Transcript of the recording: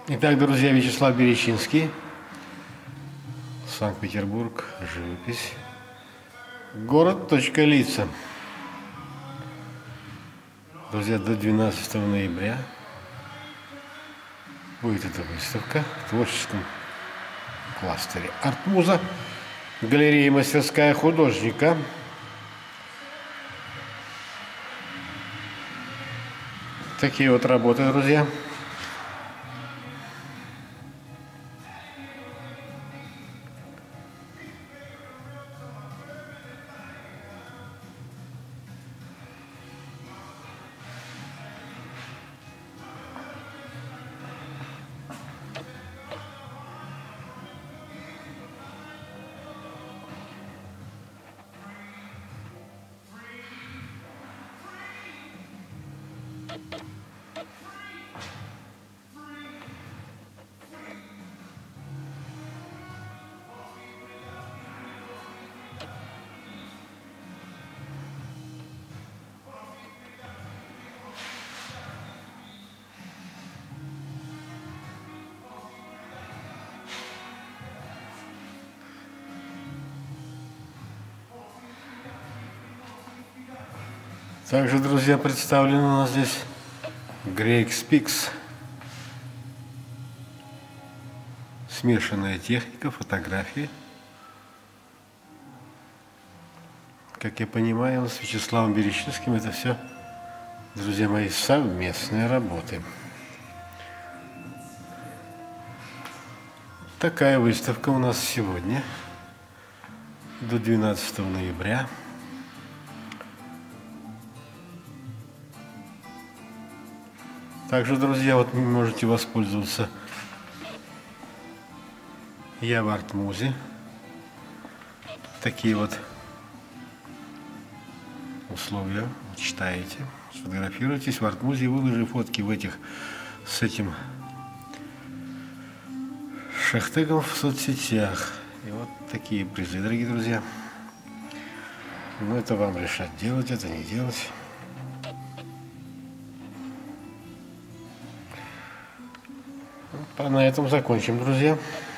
Итак, друзья, Вячеслав Берещинский, Санкт-Петербург, живопись, город, лица. Друзья, до 12 ноября будет эта выставка в творческом кластере Артмуза, галерея «Мастерская художника». Такие вот работы, друзья. Также, друзья, представлена у нас здесь Greek Speaks. Смешанная техника, фотографии. Как я понимаю, с Вячеславом Берещинским это все, друзья мои, совместные работы. Такая выставка у нас сегодня, до 12 ноября. Также, друзья, вот вы можете воспользоваться. Я в Артмузе. Такие вот условия. Читаете, сфотографируйтесь в Артмузе, выложи фотки в этих с этим хэштегом в соцсетях. И вот такие призы, дорогие друзья. Но это вам решать, делать это, не делать. На этом закончим, друзья.